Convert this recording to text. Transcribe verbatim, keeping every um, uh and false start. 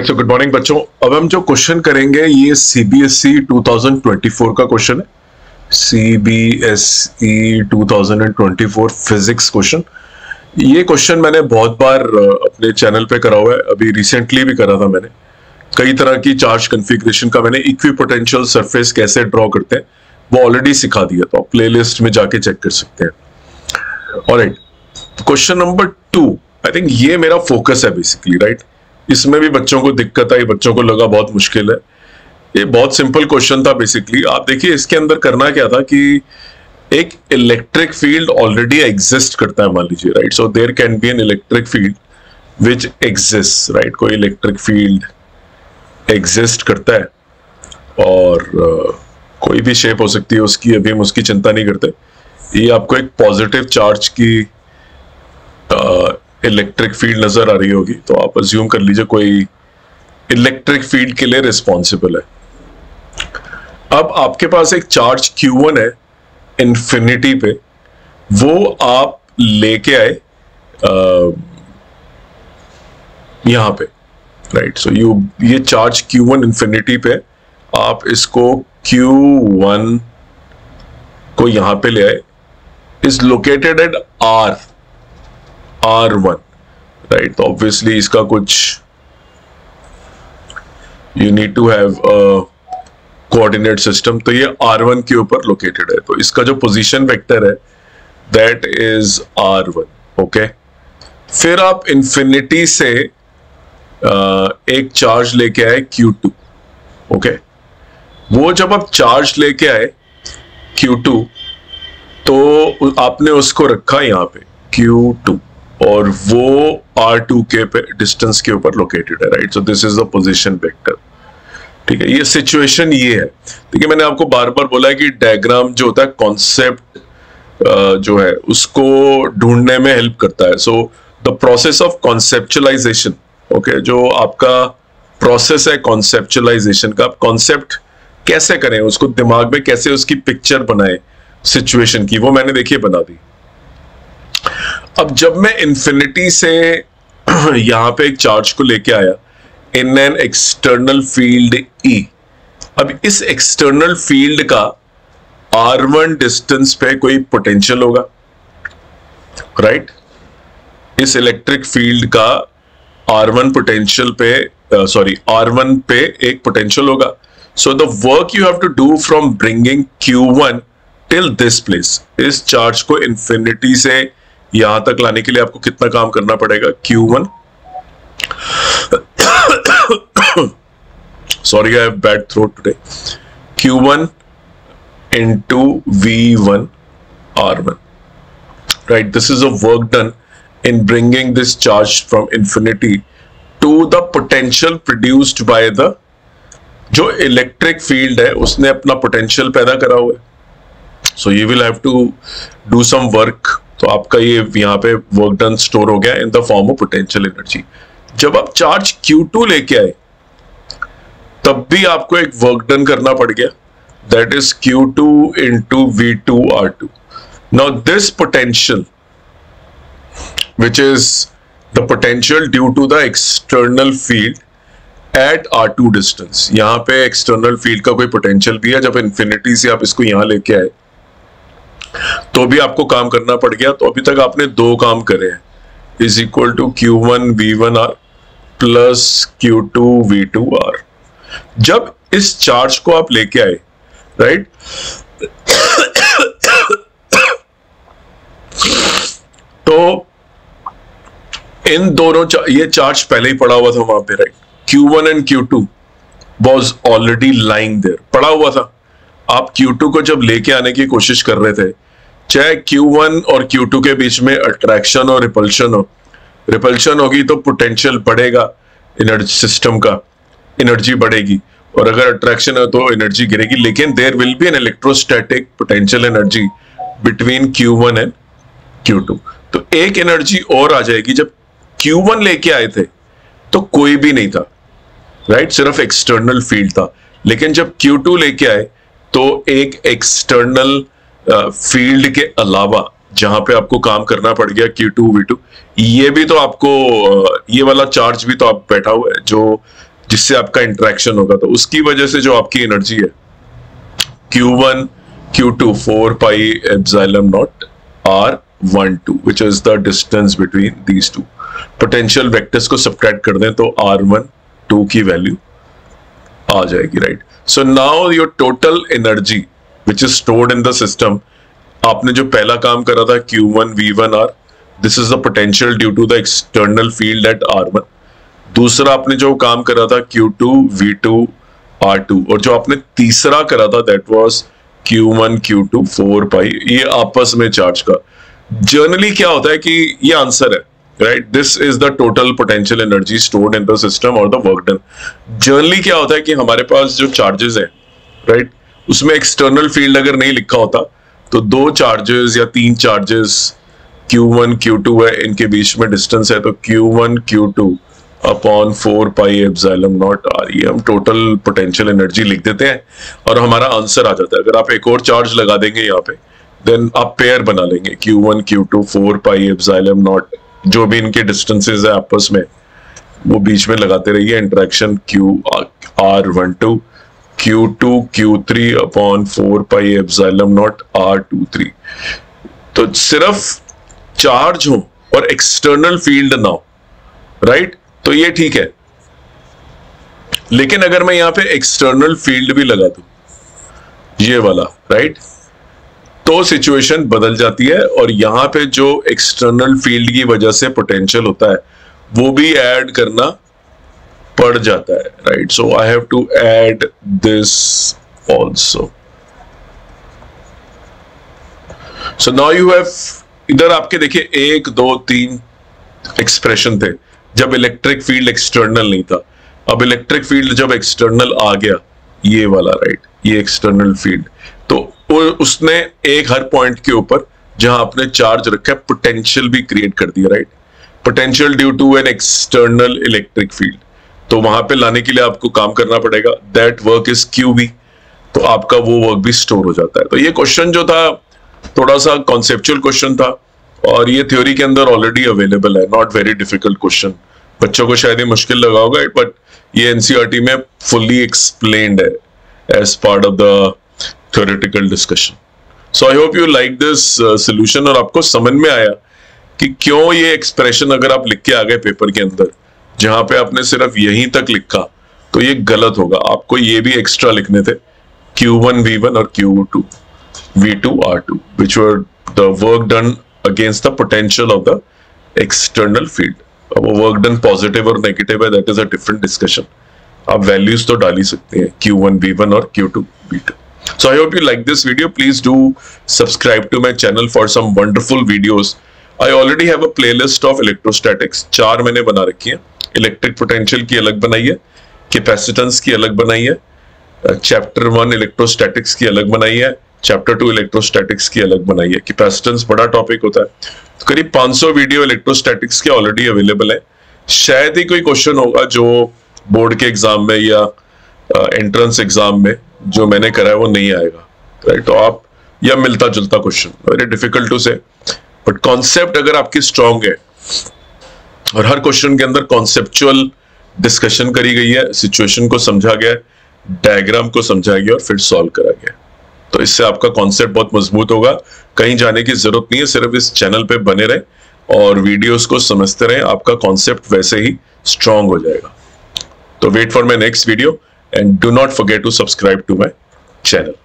So good morning बच्चों। अब हम जो क्वेश्चन करेंगे ये सीबीएसई ट्वेंटी ट्वेंटी फोर का क्वेश्चन है। CBSE twenty twenty four physics question. ये क्वेश्चन मैंने बहुत बार अपने चैनल पे करा हुआ है, अभी रिसेंटली भी करा था मैंने। कई तरह की चार्ज कॉन्फ़िगरेशन का मैंने इक्विपोटेंशियल सरफेस कैसे ड्रॉ करते हैं वो ऑलरेडी सिखा दिया, तो आप प्लेलिस्ट में जाके चेक कर सकते हैं। Alright, question number two, I think ये मेरा फोकस है बेसिकली, राइट। इसमें भी बच्चों को दिक्कत आई, बच्चों को लगा बहुत मुश्किल है। ये बहुत सिंपल क्वेश्चन था बेसिकली। आप देखिए इसके अंदर करना क्या था कि एक इलेक्ट्रिक फील्ड ऑलरेडी एग्जिस्ट करता है, मान लीजिए, right. So there can be an electric field which exist, right. कोई इलेक्ट्रिक फील्ड एग्जिस्ट करता है और uh, कोई भी शेप हो सकती है उसकी, अभी हम उसकी चिंता नहीं करते। ये आपको एक पॉजिटिव चार्ज की इलेक्ट्रिक uh, फील्ड नजर आ रही होगी, तो आप अज्यूम कर लीजिए कोई इलेक्ट्रिक फील्ड के लिए रिस्पॉन्सिबल है। अब आपके पास एक चार्ज क्यू वन है इन्फिनिटी पे, वो आप लेके आए यहां पे, राइट। सो यू ये चार्ज क्यू वन इन्फिनिटी पे, आप इसको क्यू वन को यहां पे ले आए, is located at R R one, right. तो ऑब्वियसली इसका कुछ you need to have a coordinate system, तो ये आर वन के ऊपर लोकेटेड है, तो इसका जो पोजीशन वेक्टर है that is R one, okay. फिर आप इंफिनिटी से uh, एक चार्ज लेके आए क्यू टू, ओके। वो जब आप चार्ज लेके आए क्यू टू, तो आपने उसको रखा यहां पे क्यू टू, और वो आर टू के पे डिस्टेंस के ऊपर लोकेटेड है, right. So this is the position vector, ठीक है। ये सिचुएशन ये है। देखिए मैंने आपको बार बार बोला है कि डायग्राम जो होता है कॉन्सेप्ट जो है उसको ढूंढने में हेल्प करता है। So the process of conceptualization, okay, जो आपका प्रोसेस है कॉन्सेप्चुअलाइजेशन का, आप कॉन्सेप्ट कैसे करें, उसको दिमाग में कैसे उसकी पिक्चर बनाए सिचुएशन की, वो मैंने देखिए बना दी। अब जब मैं इन्फिनिटी से यहां पे एक चार्ज को लेके आया in an external field E, अब इस एक्सटर्नल फील्ड का आर वन डिस्टेंस पे कोई पोटेंशियल होगा, राइट। इस इलेक्ट्रिक फील्ड का आर वन पोटेंशियल पे सॉरी आर वन पे एक पोटेंशियल होगा। So the work you have to do from bringing Q one till this place, इस चार्ज को इन्फिनिटी से यहां तक लाने के लिए आपको कितना काम करना पड़ेगा, Q one, sorry I have bad throat today, Q one into V one R one, right? This is a work done in bringing this charge from infinity to the potential produced by the जो electric field है उसने अपना potential पैदा करा हुआ है। So you will have to do some work, तो आपका ये यहाँ पे वर्क डन स्टोर हो गया in the form of potential energy. जब आप चार्ज क्यू टू लेके आए तब भी आपको एक वर्क डन करना पड़ गया, that is Q two into V two R two. Now this potential, which is the potential due to the external field at R two distance, यहाँ पे external field का कोई potential भी है। जब infinity से आप इसको यहाँ लेके आए तो भी आपको काम करना पड़ गया। तो अभी तक आपने दो काम करे हैं, is equal to Q one V one R plus Q two V two R। जब इस चार्ज को आप लेके आए, राइट, तो इन दोनों ये चार्ज पहले ही पड़ा हुआ था वहां पे, right. Q one and Q two was already lying there, पड़ा हुआ था। आप क्यू टू को जब लेके आने की कोशिश कर रहे थे, चाहे क्यू वन और क्यू टू के बीच में अट्रैक्शन और रिपल्शन हो, रिपल्शन होगी तो पोटेंशियल बढ़ेगा, एनर्जी सिस्टम का एनर्जी बढ़ेगी, और अगर अट्रैक्शन है तो एनर्जी गिरेगी। लेकिन there will be an electrostatic potential energy between Q one and Q two. तो एक एनर्जी और आ जाएगी। जब क्यू वन लेके आए थे तो कोई भी नहीं था, राइट, सिर्फ एक्सटर्नल फील्ड था। लेकिन जब क्यू टू लेके आए तो एक एक्सटर्नल फील्ड के अलावा जहां पे आपको काम करना पड़ गया क्यू टू वी टू, ये भी तो आपको, ये वाला चार्ज भी तो आप बैठा हुआ है जो जिससे आपका इंटरेक्शन होगा, तो उसकी वजह से जो आपकी एनर्जी है Q one Q two four pi epsilon naught R one two which is the distance between these two. Potential vectors को सब्ट्रैक्ट कर दें तो आर वन टू की वैल्यू आ जाएगी, right. So now your total energy which is stored in the system, आपने जो पहला काम करा था Q one V one R, this is the potential due to the external field at are one. दूसरा आपने जो काम करा था Q two V two R two, और जो आपने तीसरा करा था that was Q one Q two four pi, ये आपस में चार्ज का। जनरली क्या होता है कि ये आंसर है, right, this is the total potential energy stored in the system और द वर्क डन। जनरली क्या होता है कि हमारे पास जो चार्जेस है, राइट, उसमें एक्सटर्नल फील्ड अगर नहीं लिखा होता तो दो चार्जेस या तीन charges Q one Q two है, इनके बीच में डिस्टेंस है, तो Q one Q two upon four pi epsilon naught R, ये हम टोटल पोटेंशियल एनर्जी लिख देते हैं और हमारा आंसर आ जाता है। अगर आप एक और चार्ज लगा देंगे यहाँ पे, देन आप पेयर बना लेंगे Q one Q two four pi epsilon naught, जो भी इनके डिस्टेंसेस है आपस में वो बीच में लगाते रहिए, interaction Q R one two Q two Q three upon four pi epsilon naught R two three. तो सिर्फ चार्ज हो और एक्सटर्नल फील्ड ना हो, राइट, तो ये ठीक है। लेकिन अगर मैं यहां पे एक्सटर्नल फील्ड भी लगा दूं, ये वाला, राइट, तो सिचुएशन बदल जाती है और यहां पे जो एक्सटर्नल फील्ड की वजह से पोटेंशियल होता है वो भी ऐड करना पड़ जाता है, right. So I have to add this also. So now you have, इधर आपके देखिए एक दो तीन एक्सप्रेशन थे जब इलेक्ट्रिक फील्ड एक्सटर्नल नहीं था। अब इलेक्ट्रिक फील्ड जब एक्सटर्नल आ गया, ये वाला, राइट, ये एक्सटर्नल फील्ड, तो उसने एक हर पॉइंट के ऊपर जहां आपने चार्ज रखा है पोटेंशियल भी क्रिएट कर दिया, right, potential due to an external electric field. तो वहां पे लाने के लिए आपको काम करना पड़ेगा, that work is Q B, तो आपका वो वर्क भी स्टोर हो जाता है। तो ये क्वेश्चन जो था थोड़ा सा कॉन्सेप्चुअल क्वेश्चन था और ये थ्योरी के अंदर ऑलरेडी अवेलेबल है, नॉट वेरी डिफिकल्ट क्वेश्चन। बच्चों को शायद ये मुश्किल लगा होगा, बट ये एनसीईआरटी में फुल्ली एक्सप्लेन्ड है as part of the theoretical discussion. So I hope you like this solution और आपको समझ में आया कि क्यों ये एक्सप्रेशन अगर आप लिख के आ गए पेपर के अंदर जहां पे आपने सिर्फ यहीं तक लिखा तो ये गलत होगा। आपको ये भी एक्स्ट्रा लिखने थे क्यू वन वी वन और Q two V two R two which were the work done against the potential of the external field। अब वो वर्क डन पॉजिटिव और नेगेटिव है, that is a different discussion. आप values तो डाल ही सकते हैं क्यू वन वी वन और Q two V two. So I hope you like this video. Please do subscribe to my channel for some wonderful videos. I already have a playlist of electrostatics. चार मैंने बना रखी है। Electric potential की अलग बनाई है, कैपेसिटेंस की अलग बनाई है, चैप्टर वन इलेक्ट्रोस्टैटिक्स की अलग बनाई है, चैप्टर टू इलेक्ट्रोस्टैटिक्स की अलग बनाई है। कैपेसिटेंस बड़ा टॉपिक होता है, तो करीब पाँच सौ वीडियो इलेक्ट्रोस्टैटिक्स के ऑलरेडी अवेलेबल है। शायद ही कोई क्वेश्चन होगा जो बोर्ड के एग्जाम में या एंट्रेंस uh, एग्जाम में जो मैंने करा है वो नहीं आएगा, राइट। तो आप, या मिलता जुलता question, very difficult to say, but concept अगर आपकी स्ट्रांग है और हर क्वेश्चन के अंदर कॉन्सेप्चुअल डिस्कशन करी गई है, सिचुएशन को समझा गया, डायग्राम को समझा गया और फिर सॉल्व करा गया, तो इससे आपका कॉन्सेप्ट बहुत मजबूत होगा। कहीं जाने की जरूरत नहीं है, सिर्फ इस चैनल पे बने रहे और वीडियोस को समझते रहे, आपका कॉन्सेप्ट वैसे ही स्ट्रांग हो जाएगा। तो wait for my next video and do not forget to subscribe to my channel.